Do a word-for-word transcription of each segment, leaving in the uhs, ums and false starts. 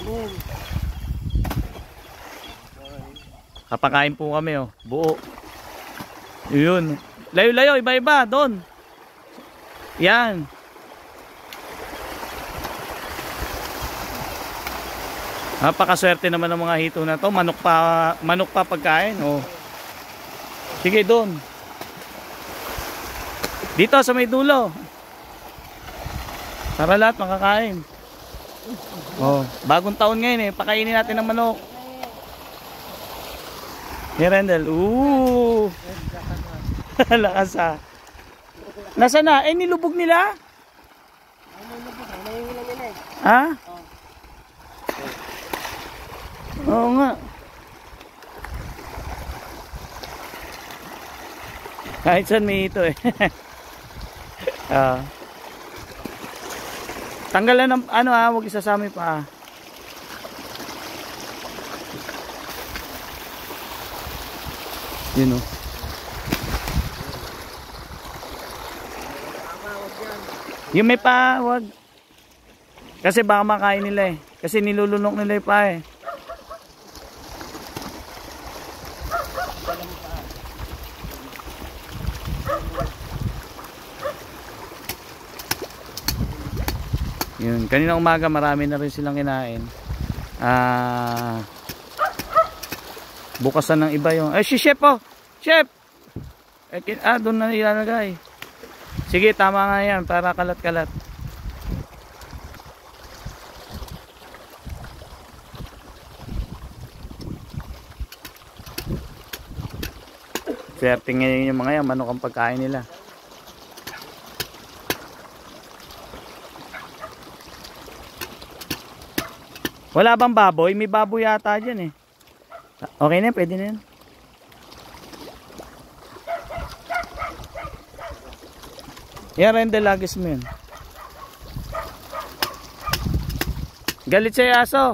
Kapakain po kami oh, buo. Yun. Layo-layo, iba-iba, doon. Yan. Napakaswerte naman ng mga hito na to. Manok pa, manok pa pagkain. Oh. Sige, doon. Dito sa may dulo. Para lahat makakain. Oh, bagong taon ngayon eh. Pakainin natin ng manok. Ni Rendel. Ooh. Lakas ah. Nasaan na? Eh, nilubog nila? Ha? Oo nga. Kahit saan may ito eh. Ah. Tanggalan ng ano ah, huwag isasami pa ah. Yun oh. Yung may pa, wag. Kasi baka makain nila eh. Kasi nilulunok nila yung pa eh. Yun, kanina umaga marami na rin silang kinain. Ah, bukasan ng iba yung. Ay si Chef oh. Chef. Eh, ah, doon na ilalagay. Sige, tama nga yan para kalat-kalat. Swerte ngayon yung mga yan, manok ang pagkain nila. Wala bang baboy? May baboy yata dyan eh. Okay na, pwede na yan. Yan, Rendel, lagis mo yun. Galit siya aso.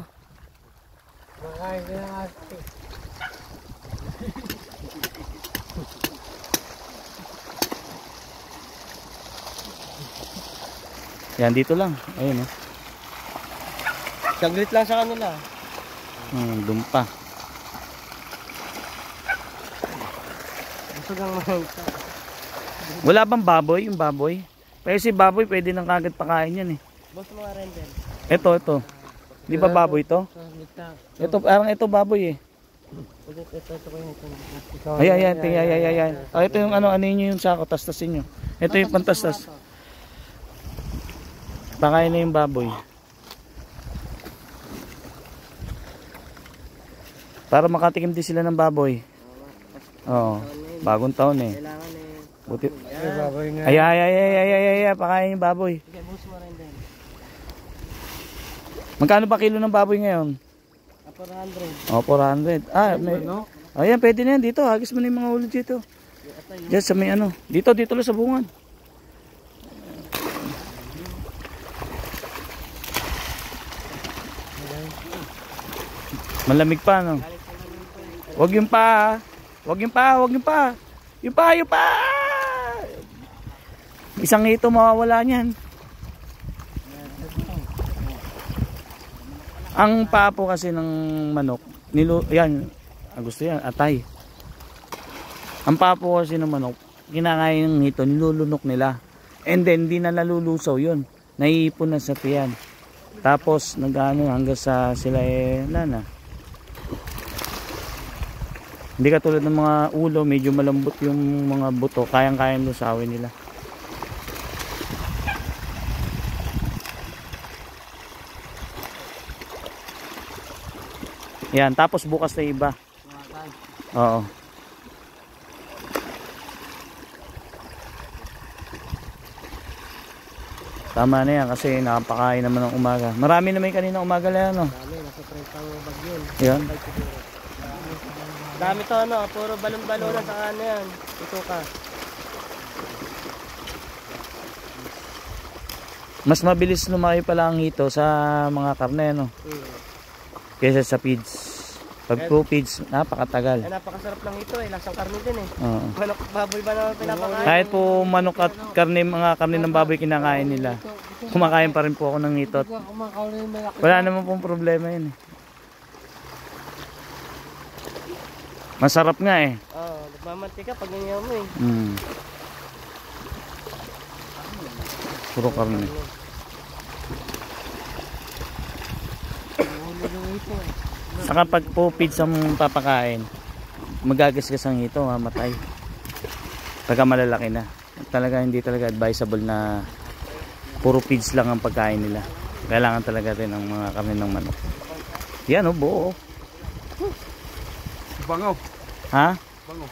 Yan, dito lang. Ayun oh. Saglit lang sa kanila. Hmm, doon pa. Wala bang baboy? Yung baboy? Kasi si baboy pwede nang kagad pakain yan eh. Boss mga Rendel. Ito, ito. Di ba baboy to? Ito, parang ito baboy eh. Ay, ay, ay, ay, ay, ay, ay. Oh, ito yung ano, ano nyo yung sako, tastasin nyo. Ito yung pantastas. Pakain na yung baboy. Para makatikim din sila ng baboy. Oo, bagong taon eh. Buti. Ay, ay, ay, ay, ay, ay, ay, pakain yung baboy. Magkano ba kilo ng baboy ngayon? four hundred. Oh, four hundred. Ah, may. Ayan, pwede na yan dito. Hagis mo na yung mga ulo dito. Diyan sa may ano. Dito, dito lang sa bungan. Malamig pa, no? Wag yung pa. Wag yung pa, wag yung pa. Yung pa, yung pa. Isang ito mawawala niyan. Ang papo kasi ng manok, nilu yan, gusto yan, atay. Ang papo kasi ng manok, kinakain ng ito, nilulunok nila. And then, di na nalulusaw yun. Naiipon na sa tiyan. Tapos, nag-ano hanggang sa sila eh, lana. Hindi katulad ng mga ulo, medyo malambot yung mga buto, kayang-kayang lusawin nila. Yan, tapos bukas na iba. Oo. Tama na yan kasi nakapakain naman ng umaga. Marami na may kanina umaga na yan, no? Marami, nasa trentang bagyon. Yan. Dami to, ano, puro balon-balon na sa ano yan. Ito ka. Mas mabilis lumaki pala ang hito sa mga karne, no? Hmm. Kaysa sa feeds. Pag two feeds, napakatagal. Eh, napakasarap lang ito eh. Lasang karne din eh. Oo. Manok, baboy ba naman pinapakain? Kahit po manok at karne, mga karne ng baboy kinakain nila. Kumakain pa rin po ako ng ngitot. Wala naman pong problema yun eh. Masarap nga eh. Oo, oh, nagmamantika pag ganyan mo eh. Mm. Puro karne. Saka pag po feeds ang papakain, magagasgas ang ito, mamatay. Pagka malalaki na. Talaga hindi talaga advisable na puro feeds lang ang pagkain nila. Kailangan talaga rin ang mga karne ng manok. Yan o, buo. Bangaw. Ha? Bangaw.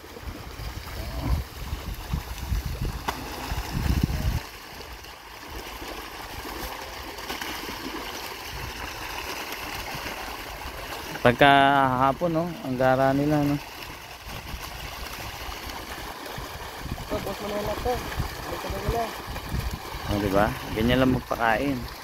Pagka hapon, no, ang gara nila, no. Ito, boss mo na lang ito. Ito na nila. O, diba? Ganyan lang magpakain.